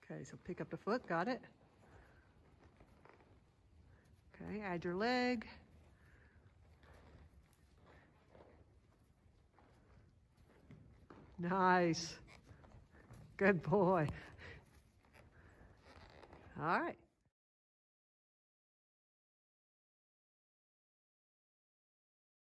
Okay, so pick up the foot, got it. Okay, add your leg. Nice. Good boy. All right.